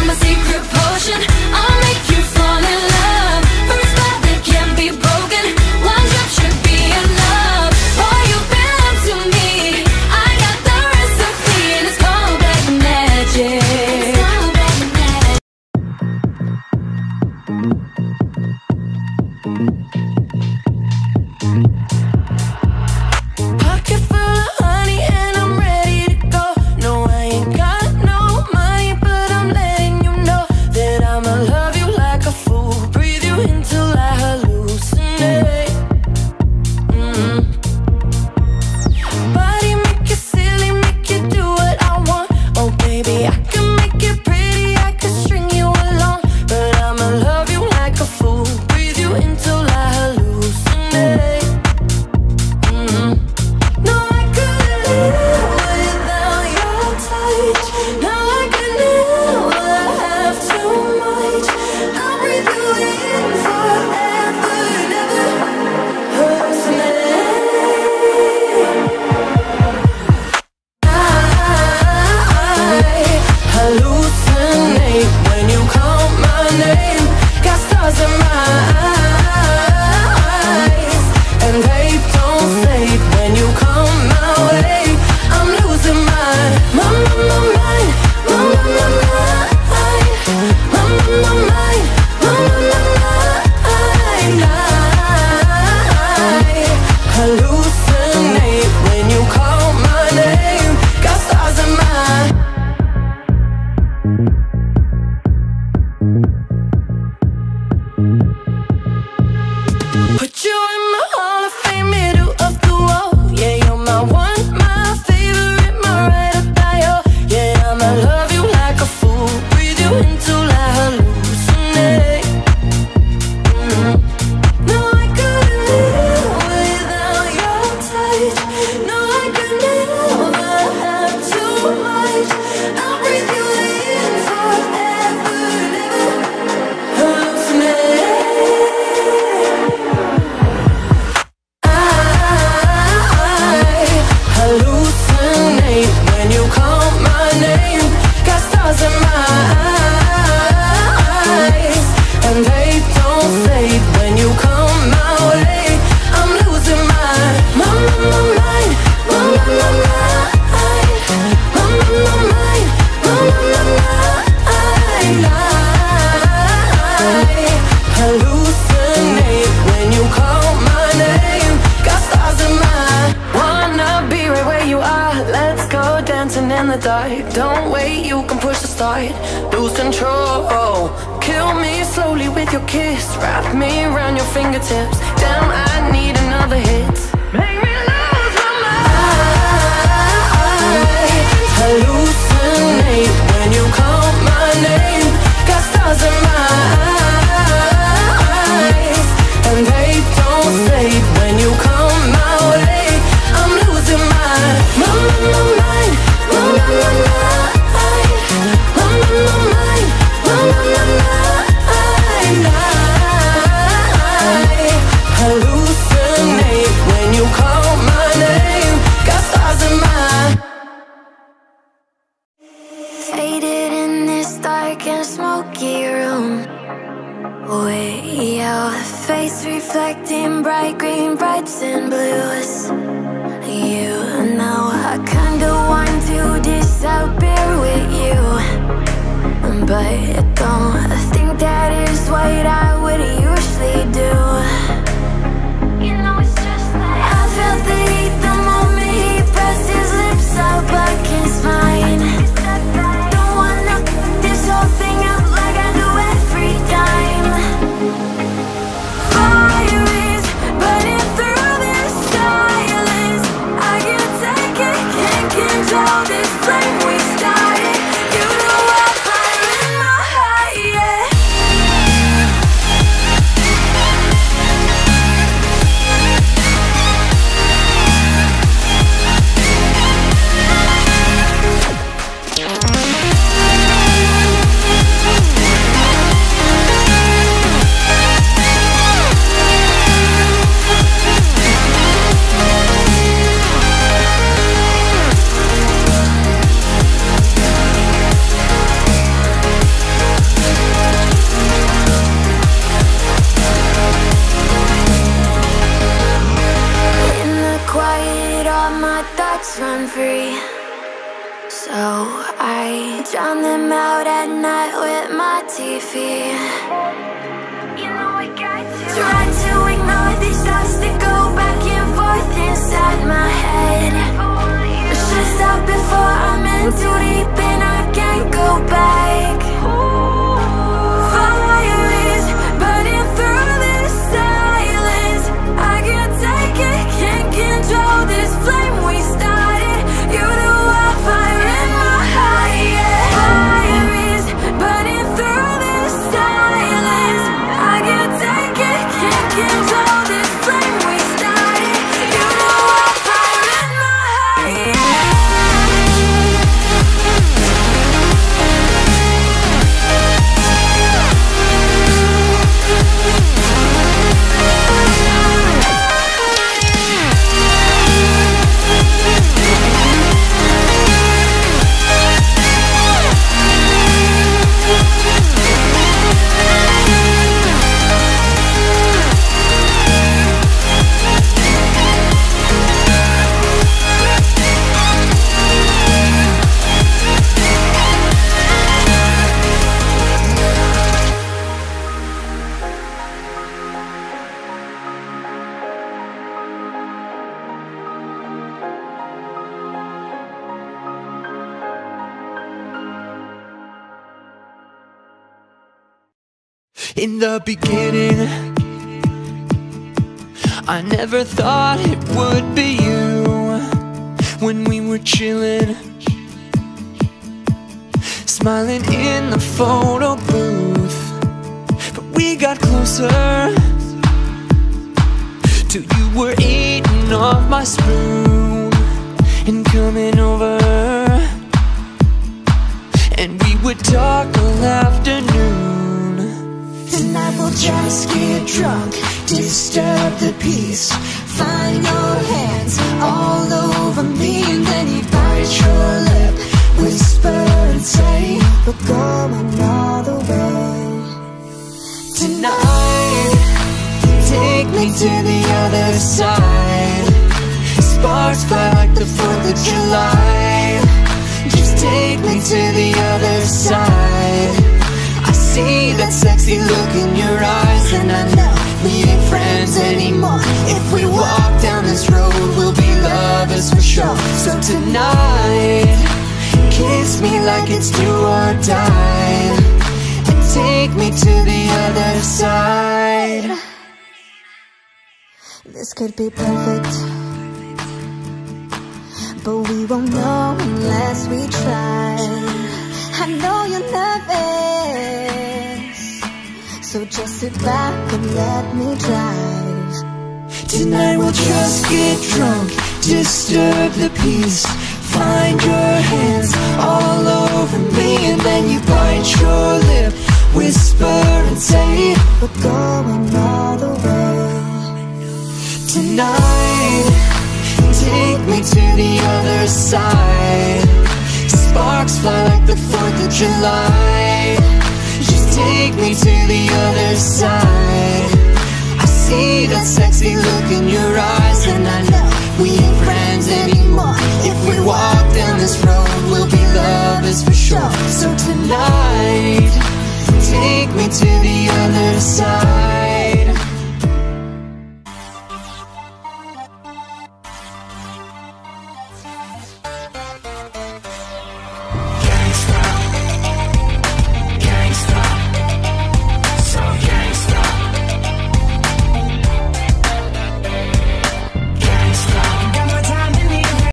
my secret potion. I'll make you fall in love. First love that can't be broken. One drop should be enough. Boy, you've been up to me. I got the recipe, and it's called black magic. Pocket full of honey and I'm ready to go. No, I ain't got no money, but I'm letting you know that I'ma love you like a fool. Breathe you in till I hallucinate. Body make you silly, make you do what I want. Oh baby, I can make it pretty, I can string you along, but I'ma love you like a fool. Breathe you in till I hallucinate. No, I couldn't live without your touch. No, I could never have too much. I'll breathe you in forever, never hallucinate when you call my name. Got stars in my eyes, and they don't fade when you come my way. I'm losing my mind, mind. Hallucinate when you call my name. Got stars in my put you in my Hall of Fame, middle of the wall. Yeah, you're my one, my favorite, my ride or die. Oh, yeah, I'ma love you like a fool. Breathe you until I hallucinate. No, I couldn't live without your touch. No, I could never have too much. I'll breathe you in forever, never hallucinate. Hallucinate when you call my name. Got stars in my eyes, and they don't fade when you come my way. I'm losing my mind, mind. Hallucinate when you call my name. Got stars in my wanna be right where you are. Let's go dancing in the dark. Don't wait, you can push the start. Lose control. Kill me slowly with your kiss. Wrap me around your fingertips. Damn, I need another hit. Make me lose my mind. Hallucinate when you call my name. Got stars in my eyes, and they don't fade when you come my way. I'm losing my mind. Hallucinate when you call my name. Got stars in my faded in this dark and smoky room. Way out, face reflecting bright green, brights and blues. You know I kinda want to disappear with you, but I don't think that is what I would usually do. You know it's just like I felt the heat the moment he pressed his lips up against mine. Don't wanna this whole thing up like I do every time. Fire is burning through this silence. I can't take it, can't control this flame we started. You know I'm fire in my heart, yeah. drown them out at night with my TV. You know I got to try to ignore these thoughts that go back and forth inside my head. I should stop before I'm in too deep and I can't go back. Fire is burning through this silence. I can't take it, can't control this flame we started. You're the wildfire in my heart, yeah. Fire is burning through this silence. I can't take it, can't control this flame we started. You're the wildfire in my heart, yeah. In the beginning, I never thought it would be you. When we were chilling, smiling in the photo booth. But we got closer till you were eating off my spoon and coming over, and we would talk all afternoon. Tonight we'll just get drunk, disturb the peace. Find your hands all over me, and then you bite your lip, whisper and say, we're going all the way. Tonight, take me to the other side. Sparks fly like the 4th of July. Just take me to the other side. I see that sexy look in your eyes, and I know we ain't friends anymore. If we walk down this road, we'll be lovers for sure. So tonight, kiss me like it's do or die, and take me to the other side. This could be perfect, but we won't know unless we try. I know you're nervous, so just sit back and let me drive. Tonight we'll just get drunk, disturb the peace. Find your hands all over me, and then you bite your lip, whisper and say, we're going all the way. Tonight, take me to the other side. Sparks fly like the 4th of July. Just take me to the other side. I see that sexy look in your eyes, and I know we ain't friends anymore. If we walk down this road, we'll be lovers for sure. So tonight, take me to the other side.